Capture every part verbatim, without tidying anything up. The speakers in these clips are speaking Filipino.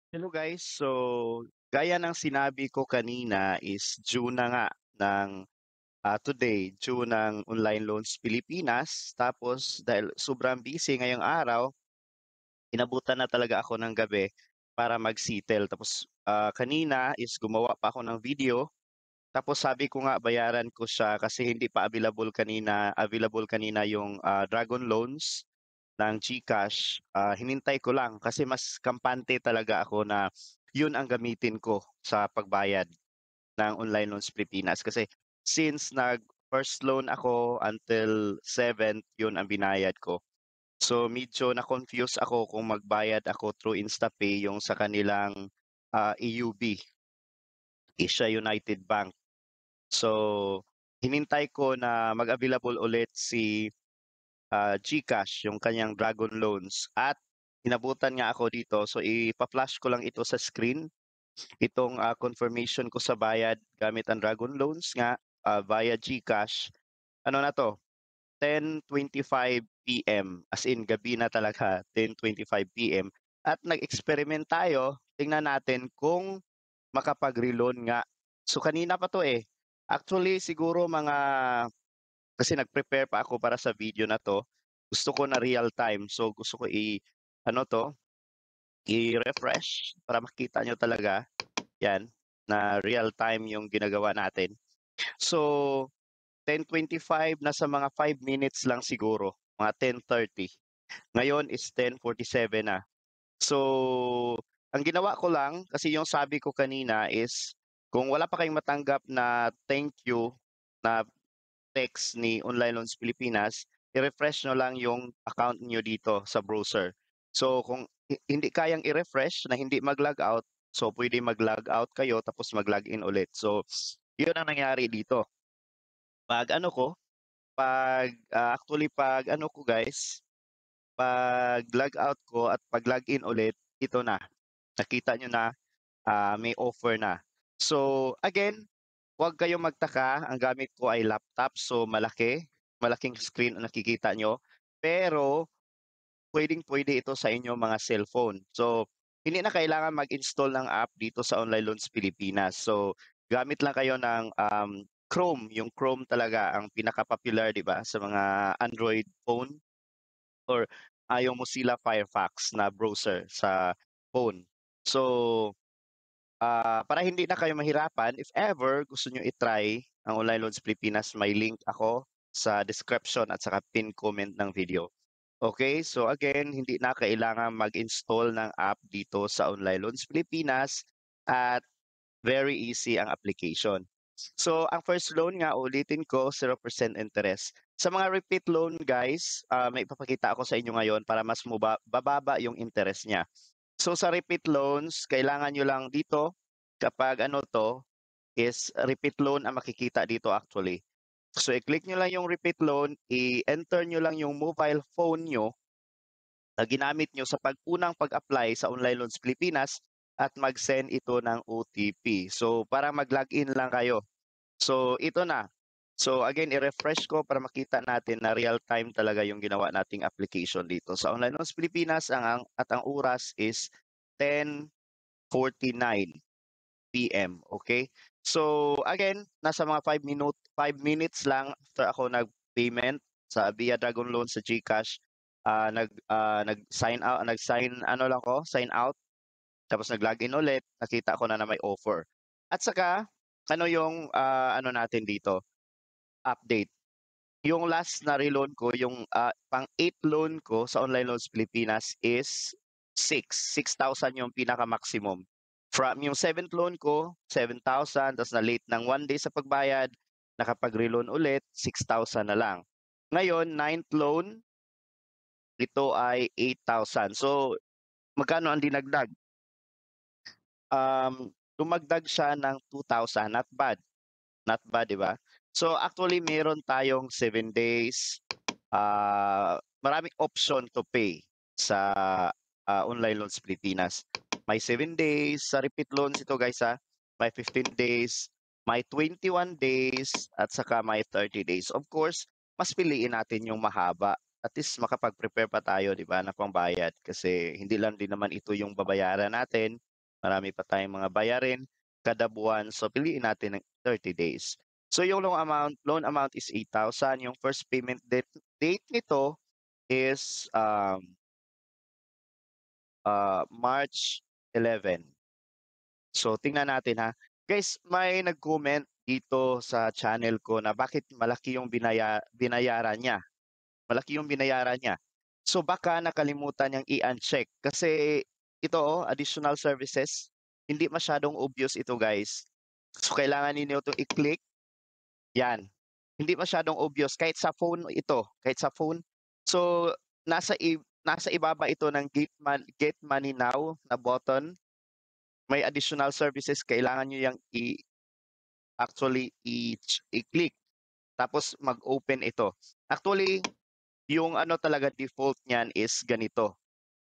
Hello guys, so gaya ng sinabi ko kanina is due na nga ng ah, today, due ng Online Loans Pilipinas. Tapos dahil sobrang busy ngayong araw, inabutan na talaga ako ng gabi para mag-settle. Tapos ah, kanina is gumawa pa ako ng video. Tapos sabi ko nga bayaran ko siya kasi hindi pa available kanina, available kanina yung ah, Dragon Loans ng GCash. Ah, hinintay ko lang kasi mas kampante talaga ako na yun ang gamitin ko sa pagbayad ng Online Loans Pilipinas. Kasi since nag first loan ako until seventh, yun ang binayad ko. So medyo na-confuse ako kung magbayad ako through InstaPay yung sa kanilang ah, A U B, Asia United Bank. So hinintay ko na mag-available ulit si ah, GCash, yung kanyang Dragon Loans. At inabutan nga ako dito. So ipa-flash ko lang ito sa screen. Itong ah, confirmation ko sa bayad gamit ang Dragon Loans nga ah, via GCash. Ano na to? ten twenty-five p m. As in gabi na talaga, ten twenty-five p m. At nag-experiment tayo. Tingnan natin kung makapag-reloan nga. So kanina pa to eh. Actually siguro mga kasi nag-prepare pa ako para sa video na 'to. Gusto ko na real time. So gusto ko i ano 'to, i-refresh para makita niyo talaga 'yan, na real time yung ginagawa natin. So ten twenty-five nasa mga five minutes lang siguro, mga ten thirty. Ngayon is ten forty-seven na. So ang ginawa ko lang kasi yung sabi ko kanina is kung wala pa kayong matanggap na thank you na text ni Online Loans Pilipinas, i-refresh nyo lang yung account niyo dito sa browser. So kung hi- hindi kayang i-refresh na hindi mag-log out, so pwede mag-log out kayo tapos mag-log in ulit. So yun ang nangyari dito. Pag ano ko, pag ah, actually pag ano ko guys, pag log out ko at pag login ulit, ito na. Nakita nyo na ah, may offer na. So again, huwag kayong magtaka, ang gamit ko ay laptop, so malaki, malaking screen ang nakikita nyo. Pero pwedeng-pwede ito sa inyong mga cellphone. So hindi na kailangan mag-install ng app dito sa Online Loans Pilipinas. So gamit lang kayo ng um, Chrome, yung Chrome talaga ang pinaka-popular, di ba, sa mga Android phone or ah, yung Mozilla Firefox na browser sa phone. So Ah, para hindi na kayo mahirapan, if ever gusto nyo i-try ang Online Loans Pilipinas, may link ako sa description at saka pin comment ng video. Okay, so again, hindi na kailangan mag-install ng app dito sa Online Loans Pilipinas at very easy ang application. So ang first loan nga, ulitin ko, zero percent interest. Sa mga repeat loan guys, ah, may ipapakita ako sa inyo ngayon para mas muba, bababa yung interest niya. So sa repeat loans, kailangan nyo lang dito, kapag ano to, is repeat loan ang makikita dito actually. So i-click nyo lang yung repeat loan, i-enter nyo lang yung mobile phone nyo na ginamit nyo sa pag-unang pag-apply sa Online Loans Pilipinas at mag-send ito ng O T P. So para mag-login lang kayo. So ito na. So again, i-refresh ko para makita natin na real time talaga yung ginawa nating application dito. Sa Online Loans Pilipinas ang, ang at ang oras is ten forty-nine p m. Okay? So again, nasa mga five minute five minutes lang after ako nag-payment sa via Dragon Loan sa GCash, ah nag ah, nag-sign out, nag-sign ano lang ko, sign out tapos nag-login ulit, nakita ko na na may offer. At saka ano yung ah, ano natin dito, update. Yung last na reloan ko, yung ah, pang eight loan ko sa Online Loans Pilipinas is six six thousand yung pinaka-maximum. From yung seventh loan ko, seven thousand, tapos na late ng one day sa pagbayad, nakapag-reloan ulit, six thousand na lang. Ngayon, ninth loan, ito ay eight thousand. So, magkano ang dinagdag? Um, dumagdag siya ng two thousand, not bad. Not bad, di ba? So actually meron tayong seven days, ah maraming option to pay sa ah, Online Loans Pilipinas. May seven days sa repeat loans ito guys ha. May fifteen days, may twenty-one days, at saka may thirty days. Of course, mas piliin natin yung mahaba. At least makapag-prepare pa tayo, di ba, na pangbayad. Kasi hindi lang din naman ito yung babayaran natin. marami pa tayong mga bayarin kada buwan. So piliin natin ng thirty days. So yung loan amount, loan amount is eight thousand. Yung first payment date, date nito is um, uh, March eleven. So tingnan natin ha. Guys, may nag-comment dito sa channel ko na bakit malaki yung binaya, binayaran niya. Malaki yung binayaran niya. So baka nakalimutan niyang i-uncheck kasi ito oh, additional services, hindi masyadong obvious ito guys. So kailangan ninyo itong i-click. Yan. Hindi masyadong obvious kahit sa phone ito, kahit sa phone. So nasa i nasa ibaba ito ng Get, Man, Get Money Now na button. May additional services, kailangan niyo yang i actually i- i-click tapos mag-open ito. Actually, yung ano talaga default niyan is ganito.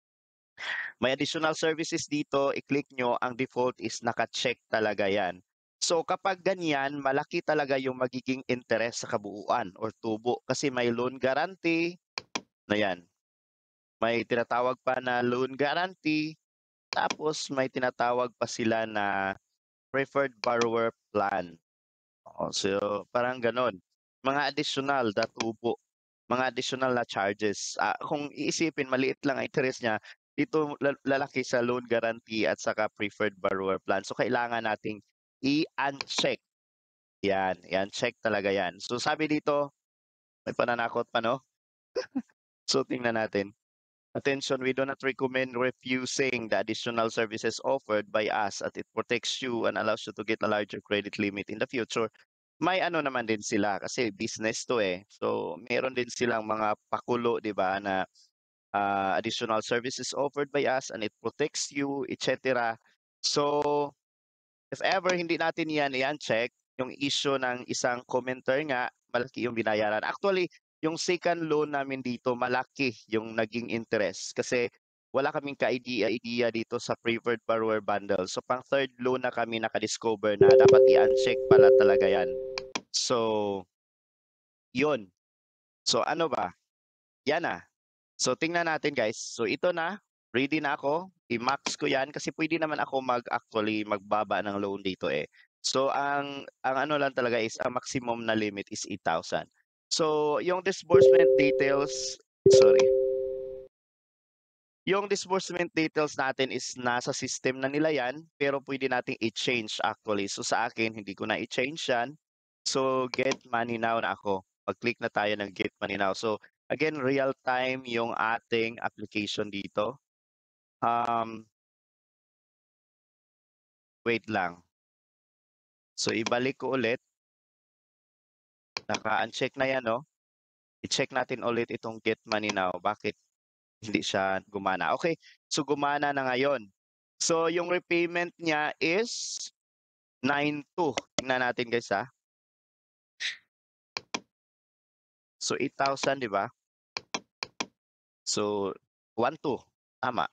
May additional services dito, i-click nyo, ang default is naka-check talaga yan. So kapag ganyan, malaki talaga yung magiging interest sa kabuuan or tubo kasi may loan guarantee na yan. May tinatawag pa na loan guarantee, tapos may tinatawag pa sila na preferred borrower plan. Oo, so parang ganon. Mga additional na tubo, mga additional na charges. Ah, kung iisipin, maliit lang ang interest niya, dito la- lalaki sa loan guarantee at saka preferred borrower plan. So kailangan nating i-uncheck. Yan, yan, check talaga yan. So sabi dito, may pananakot pa no? So tingnan natin. Attention, we do not recommend refusing the additional services offered by us as it protects you and allows you to get a larger credit limit in the future. May ano naman din sila kasi business to eh. So meron din silang mga pakulo, 'di ba, na uh, additional services offered by us and it protects you, et cetera. So if ever hindi natin yan i-uncheck, yung issue ng isang commenter nga, malaki yung binayaran. Actually, yung second loan namin dito, malaki yung naging interest kasi wala kaming ka-idea-idea dito sa preferred borrower bundle. So pang third loan na kami nakadiscover na dapat i-uncheck pala talaga yan. So, yun. So ano ba? Yan na. So tingnan natin guys. So ito na, ready na ako. I-max ko yan kasi pwede naman ako mag-actually magbaba ng loan dito eh. So ang ang ano lang talaga is ang maximum na limit is eight thousand. So yung disbursement details, sorry. Yung disbursement details natin is nasa system na nila yan, pero pwede nating i-change actually. So sa akin, hindi ko na i-change yan. So get money now na ako. Pag-click na tayo ng get money now. So again, real time yung ating application dito. Um, wait lang. So ibalik ko ulit. Naka-uncheck na yan, no? I-check natin ulit itong get money now. Bakit hindi siya gumana? Okay, so gumana na ngayon. So yung repayment niya is nine two. Tingnan natin guys ha. So eight thousand, di ba? So one two. Tama.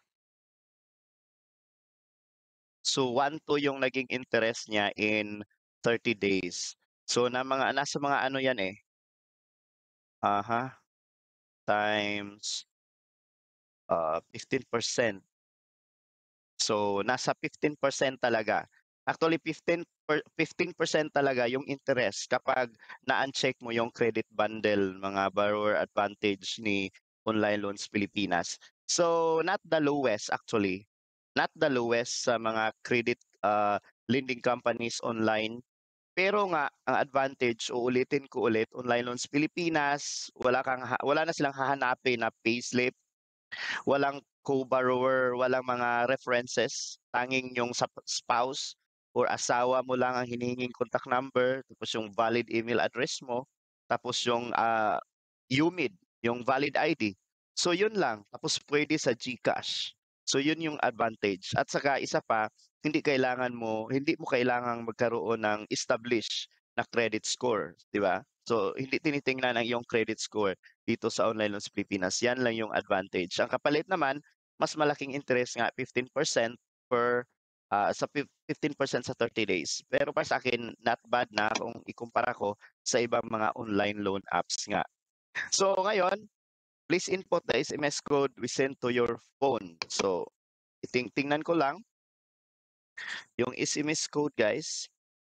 So one two yung naging interest niya in thirty days. So na mga nasa mga ano yan eh. Aha. Times uh, fifteen percent. So nasa fifteen percent talaga. Actually fifteen per, fifteen percent talaga yung interest kapag na-uncheck mo yung credit bundle, mga borrower advantage ni Online Loans Pilipinas. So not the lowest actually. Not the lowest sa mga credit uh, lending companies online. Pero nga ang advantage, uulitin ko ulit, Online Loans Pilipinas, wala kang wala na silang hahanapin na payslip, walang co-borrower, walang mga references, tanging yung sa spouse or asawa mo lang ang hinihinging contact number, tapos yung valid email address mo, tapos yung uh, U M I D, yung valid I D. So yun lang, tapos pwede sa GCash. So yun yung advantage. At saka isa pa, hindi kailangan mo, hindi mo kailangang magkaroon ng established na credit score, di ba? So hindi tinitingnan ang iyong credit score dito sa Online Loans Pilipinas. Yan lang yung advantage. Ang kapalit naman, mas malaking interest nga, fifteen percent per uh, sa fifteen percent sa thirty days. Pero para sa akin, not bad na kung ikumpara ko sa ibang mga online loan apps nga. So ngayon, please input the S M S code we sent to your phone. So iting tingnan ko lang. Yung S M S code guys,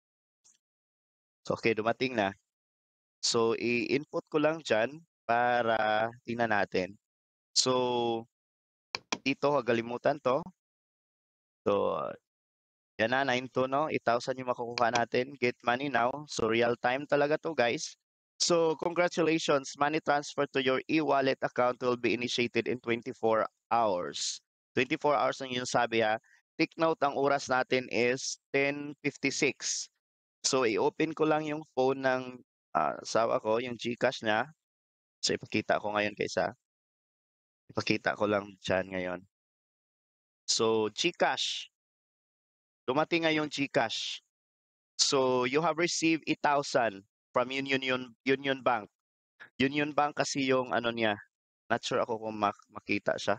so okay dumating na. So i-input ko lang diyan para tingnan natin. So dito huwag kalimutan 'to. So yan na nine two 'no, eight thousand yung makukuha natin, get money now. So real time talaga 'to guys. So congratulations, money transfer to your e-wallet account will be initiated in twenty-four hours. twenty-four hours ang yung sabi ha. Take note, ang oras natin is ten fifty-six. So i-open ko lang yung phone ng ah, asawa ko, yung GCash niya. So ipakita ko ngayon kaysa. Ipakita ko lang diyan ngayon. So GCash, dumating nga yung GCash. So you have received eight thousand from Union Union Union Bank. Union Bank kasi yung ano niya, not sure ako kung mak makita siya.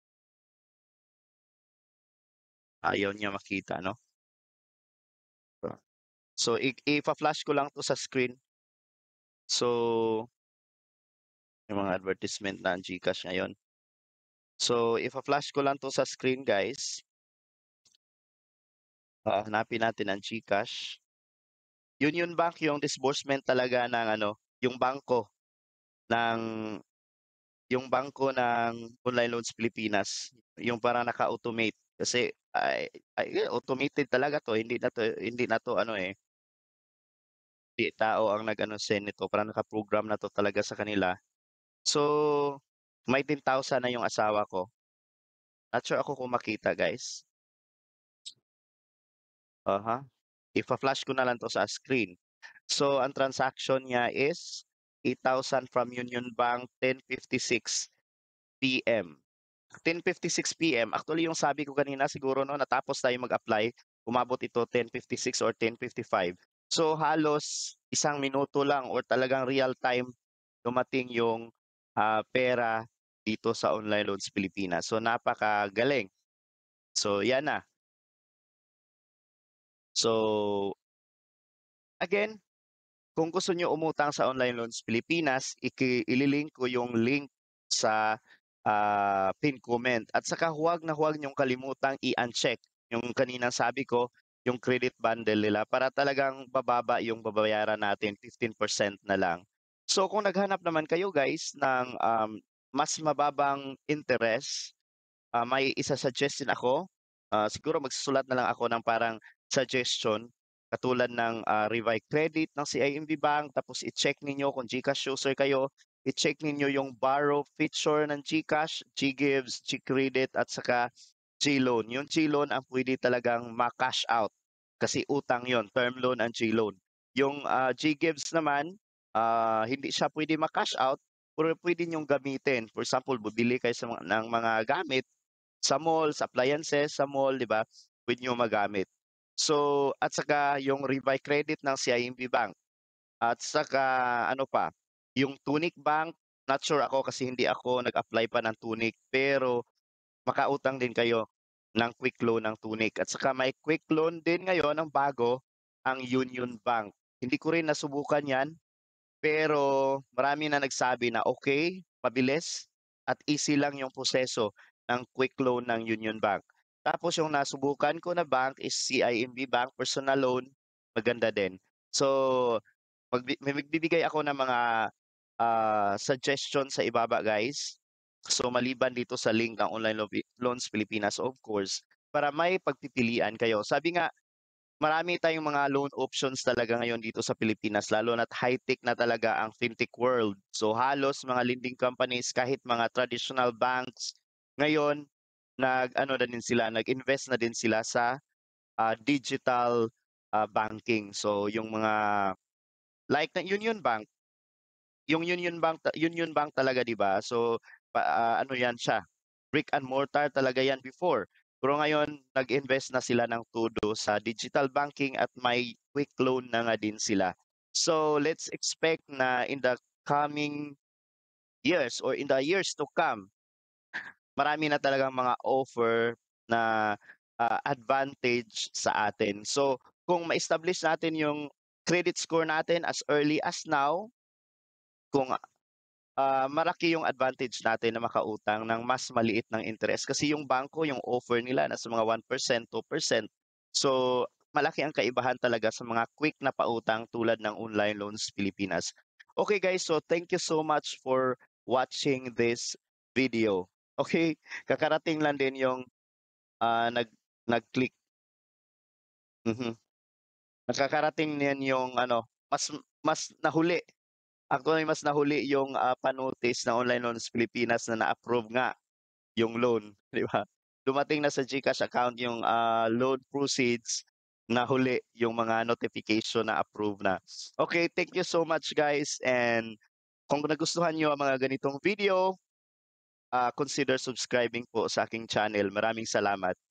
Ayaw niya makita 'no. So i ifa-flash ko lang 'to sa screen. So yung mga advertisement ng GCash ngayon. So ifa-flash ko lang 'to sa screen guys. Ah, hanapin natin ang GCash. Union Bank yung disbursement talaga ng ano, yung bangko ng yung bangko ng Online Loans Pilipinas, yung parang naka-automate kasi ay, ay automated talaga 'to, hindi na 'to hindi na 'to ano, eh, hindi tao ang nag-ano send nito, parang naka-program na 'to talaga sa kanila. So, may ten thousand na yung asawa ko. Not sure ako kung makita guys. Uh-huh. Ifa-flash ko na lang 'to sa screen. So, ang transaction niya is eight thousand from Union Bank, ten fifty-six P M. ten fifty-six P M, actually yung sabi ko kanina siguro 'no, natapos tayo mag-apply, umabot ito ten fifty-six or ten fifty-five. So, halos isang minuto lang or talagang real time dumating yung, ah, pera dito sa Online Loans Pilipinas. So, napakagaling. So, 'yan na. So, again, kung gusto niyo umutang sa Online Loans Pilipinas, iki ililink ko yung link sa, ah, pin comment at saka huwag na huwag niyong kalimutang i-uncheck yung kaninang sabi ko, yung credit bundle nila para talagang bababa yung babayaran natin, fifteen percent na lang. So kung naghanap naman kayo guys ng, um, mas mababang interest, ah, may isa-suggest din ako. Ah, siguro magsusulat na lang ako ng parang suggestion katulad ng, ah, Revive Credit ng C I M B Bank tapos i-check ninyo kung GCash user kayo, i-check ninyo yung borrow feature ng GCash, GGives, GCredit at saka GLoan. Yung GLoan ang pwede talagang ma-cash out kasi utang yon, term loan ang GLoan. Yung, ah, GGives naman, ah, hindi siya pwede ma-cash out pero pwede niyong gamitin. For example, bibili kayo sa mga ng mga gamit sa mall, sa appliances sa mall, 'di ba? Puwede niyo magamit. So, at saka yung Revive Credit ng C I M B Bank at saka ano pa, yung Tunic Bank, not sure ako kasi hindi ako nag-apply pa ng Tunic, pero makautang din kayo ng quick loan ng Tunic at saka may quick loan din ngayon ang bago, ang Union Bank. Hindi ko rin nasubukan 'yan, pero marami na nagsabi na okay, mabilis at easy lang yung proseso ng quick loan ng Union Bank. Tapos yung nasubukan ko na bank is C I M B Bank personal loan, maganda din. So, magbi may magbibigay ako ng mga, ah, suggestion sa ibaba guys. So, maliban dito sa link ng Online Lovi Loans Pilipinas of course, para may pagpipilian kayo. Sabi nga marami tayong mga loan options talaga ngayon dito sa Pilipinas lalo na't high-tech na talaga ang fintech world. So halos mga lending companies kahit mga traditional banks ngayon nag-ano na din sila, nag-invest na din sila sa ah, digital ah, banking. So yung mga like na Union Bank, yung Union Bank ta- Union Bank talaga 'di ba? So pa, ah, ano 'yan siya, brick and mortar talaga 'yan before. Pero ngayon nag-invest na sila ng todo sa digital banking at may quick loan na nga din sila. So let's expect na in the coming years or in the years to come, marami na talagang mga offer na ah, advantage sa atin. So kung ma-establish natin yung credit score natin as early as now, kung ah, malaki yung advantage natin na makautang ng mas maliit ng interest kasi yung bangko yung offer nila nasa mga one percent, two percent. So, malaki ang kaibahan talaga sa mga quick na pautang tulad ng Online Loans Pilipinas. Okay guys, so thank you so much for watching this video. Okay, kakarating lang din yung ah, nag nag-click. Mhm. Nakakarating din yung ano, mas mas nahuli. Actually, mas nahuli yung ah, pa-notice ng Online Loans Pilipinas na na-approve nga yung loan, 'di ba? Dumating na sa GCash account yung ah, loan proceeds, nahuli yung mga notification na approve na. Okay, thank you so much guys, and kung nagustuhan niyo ang mga ganitong video, ah, consider subscribing po sa aking channel. Maraming salamat.